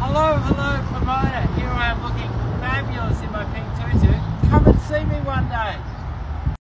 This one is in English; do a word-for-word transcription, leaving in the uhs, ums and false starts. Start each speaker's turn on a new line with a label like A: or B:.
A: Hello, hello promoter. Here I am looking fabulous in my Pink Tutu. Come and see me one day.